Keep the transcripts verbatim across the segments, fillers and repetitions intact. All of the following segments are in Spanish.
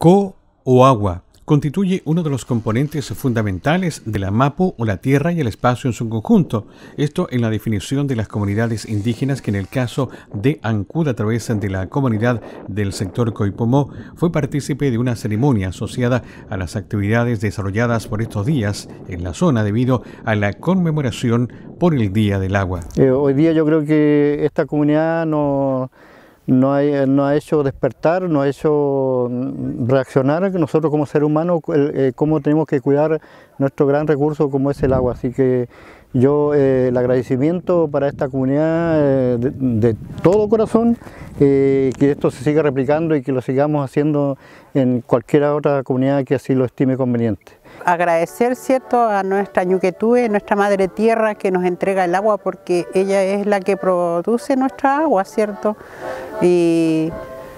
Co o agua constituye uno de los componentes fundamentales de la MAPU o la tierra y el espacio en su conjunto. Esto en la definición de las comunidades indígenas, que en el caso de Ancud, a través de la comunidad del sector Coipomó, fue partícipe de una ceremonia asociada a las actividades desarrolladas por estos días en la zona debido a la conmemoración por el Día del Agua. Eh, hoy día yo creo que esta comunidad no... Nos ha, no ha hecho despertar, nos ha hecho reaccionar que nosotros como seres humanos, eh, cómo tenemos que cuidar nuestro gran recurso como es el agua. Así que yo eh, el agradecimiento para esta comunidad eh, de, de todo corazón, eh, que esto se siga replicando y que lo sigamos haciendo en cualquier otra comunidad que así lo estime conveniente. Agradecer, ¿cierto?, a nuestra Ñuquetue, nuestra madre tierra, que nos entrega el agua, porque ella es la que produce nuestra agua, ¿cierto? Y,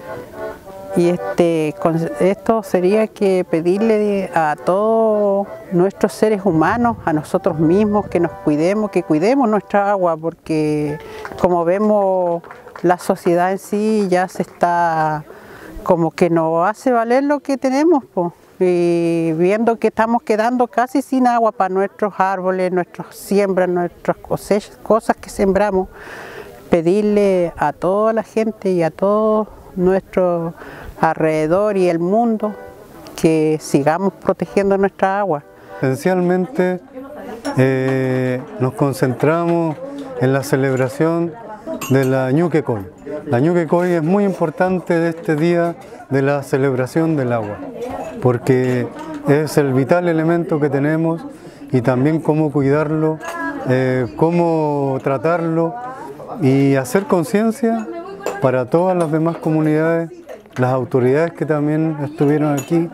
y este, con esto sería que pedirle a todos nuestros seres humanos, a nosotros mismos, que nos cuidemos, que cuidemos nuestra agua, porque como vemos, la sociedad en sí ya se está como que no hace valer lo que tenemos, pues. Y viendo que estamos quedando casi sin agua para nuestros árboles, nuestras siembras, nuestras cosechas, cosas que sembramos, pedirle a toda la gente y a todo nuestro alrededor y el mundo que sigamos protegiendo nuestra agua. Esencialmente eh, nos concentramos en la celebración de la Ñuquecoy. La Ñuquecoy es muy importante de este día de la celebración del agua, porque es el vital elemento que tenemos y también cómo cuidarlo, eh, cómo tratarlo y hacer conciencia para todas las demás comunidades, las autoridades que también estuvieron aquí,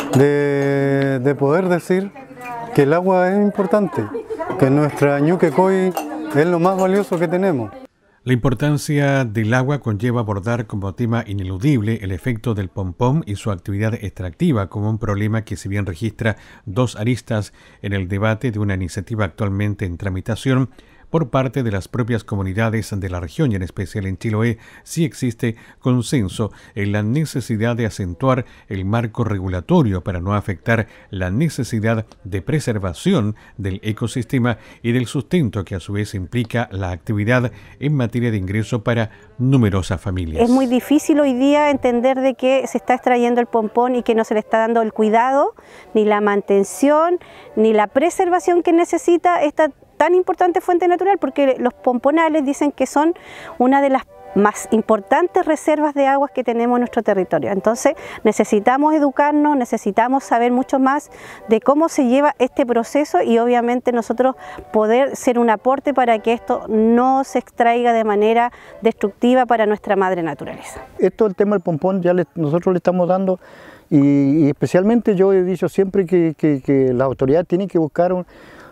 de, de poder decir que el agua es importante, que nuestra Ñuquecoy es lo más valioso que tenemos. La importancia del agua conlleva abordar como tema ineludible el efecto del pompón y su actividad extractiva como un problema que, si bien registra dos aristas en el debate de una iniciativa actualmente en tramitación por parte de las propias comunidades de la región y en especial en Chiloé, sí existe consenso en la necesidad de acentuar el marco regulatorio para no afectar la necesidad de preservación del ecosistema y del sustento que a su vez implica la actividad en materia de ingreso para numerosas familias. Es muy difícil hoy día entender de que se está extrayendo el pompón y que no se le está dando el cuidado, ni la mantención, ni la preservación que necesita esta tan importante fuente natural, porque los pomponales dicen que son una de las más importantes reservas de aguas que tenemos en nuestro territorio. Entonces necesitamos educarnos, necesitamos saber mucho más de cómo se lleva este proceso y obviamente nosotros poder ser un aporte para que esto no se extraiga de manera destructiva para nuestra madre naturaleza. Esto, el tema del pompón, ya le, nosotros le estamos dando y, y especialmente yo he dicho siempre que, que, que la autoridad tiene que buscar un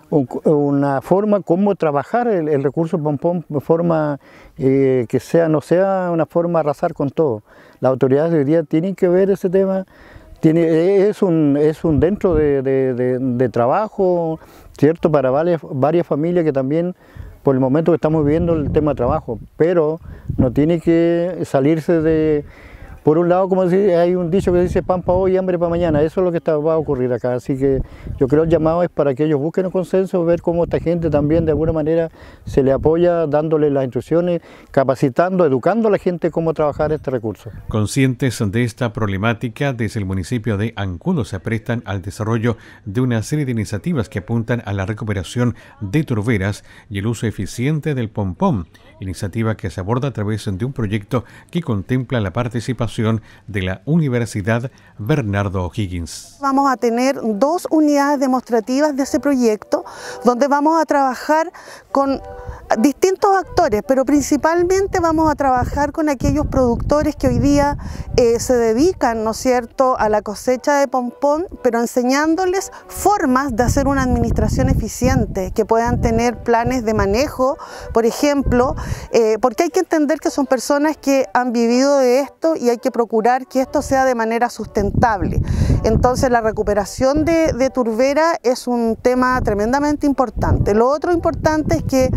una forma cómo trabajar el, el recurso pompón de forma eh, que sea, no sea una forma de arrasar con todo. Las autoridades hoy día tienen que ver ese tema, tiene, es, un, es un dentro de, de, de, de trabajo, ¿cierto? Para varias, varias familias que también por el momento que estamos viviendo el tema de trabajo, pero no tiene que salirse de... Por un lado, como decir, hay un dicho que dice pan para hoy y hambre para mañana, eso es lo que está, va a ocurrir acá, así que yo creo que el llamado es para que ellos busquen un consenso, ver cómo esta gente también de alguna manera se le apoya, dándole las instrucciones, capacitando, educando a la gente cómo trabajar este recurso. Conscientes de esta problemática, desde el municipio de Ancud se prestan al desarrollo de una serie de iniciativas que apuntan a la recuperación de turberas y el uso eficiente del pompón, iniciativa que se aborda a través de un proyecto que contempla la participación de la Universidad Bernardo O'Higgins. Vamos a tener dos unidades demostrativas de ese proyecto, donde vamos a trabajar con distintos actores, pero principalmente vamos a trabajar con aquellos productores que hoy día eh, se dedican, ¿no es cierto?, a la cosecha de pompón, pero enseñándoles formas de hacer una administración eficiente, que puedan tener planes de manejo, por ejemplo, eh, porque hay que entender que son personas que han vivido de esto y hay que procurar que esto sea de manera sustentable. Entonces la recuperación de, de turbera es un tema tremendamente importante. Lo otro importante es que eh,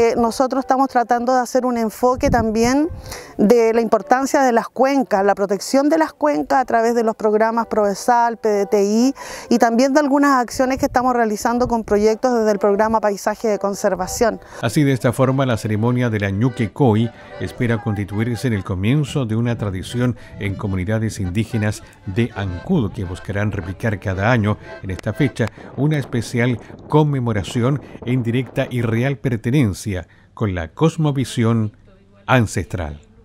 que nosotros estamos tratando de hacer un enfoque también de la importancia de las cuencas, la protección de las cuencas a través de los programas Provesal, P D T I y también de algunas acciones que estamos realizando con proyectos desde el programa Paisaje de Conservación. Así, de esta forma, la ceremonia de la Ñuque Coy espera constituirse en el comienzo de una tradición en comunidades indígenas de Ancud, que buscarán replicar cada año en esta fecha una especial conmemoración en directa y real pertenencia con la cosmovisión ancestral.